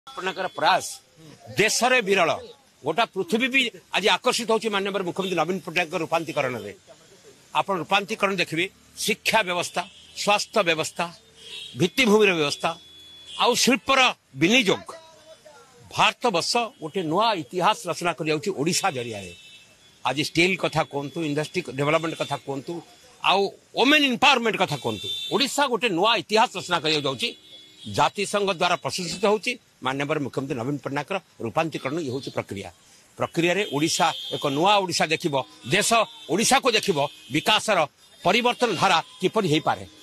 ଆପଣଙ୍କର ପ୍ରୟାସ ଦେଶରେ ବିରଳ ଗୋଟା ପୃଥିବୀ ବି ଆଜି ଆକର୍ଷିତ ହେଉଛି ମାନ୍ୟବର ମୁଖ୍ୟମନ୍ତ୍ରୀ ନବୀନ ପଟ୍ଟନାୟକଙ୍କ ରୂପାନ୍ତରୀକରଣରେ। ଆପଣ ରୂପାନ୍ତରୀକରଣ ଦେଖିବେ ଶିକ୍ଷା ବ୍ୟବସ୍ଥା, ସ୍ୱାସ୍ଥ୍ୟ ବ୍ୟବସ୍ଥା, ଭିତ୍ତିଭୂମିର ବ୍ୟବସ୍ଥା ଆଉ ଶିଳ୍ପର ବିନିଯୋଗ। भारत वर्ष गोटे नुआ इतिहास रचना कर ओडिशा जरिया आज स्टील कथा कहतु, इंडस्ट्री डेवलपमेंट कथा कहतु, आउ वोमेन एम्पावरमेंट कथा कहतु, ओडिशा गोटे नुआ इतिहास रचना कर जाति संघ द्वारा प्रशंसित होची माननीय मुख्यमंत्री नवीन पट्टनायक रूपांतरीकरण ये हूँ प्रक्रिया रे ओडिशा एक नुआ ओडिशा देखिबो, देश ओडिशा को देखिबो, विकासर परिवर्तन धारा किपरि हेई पारे।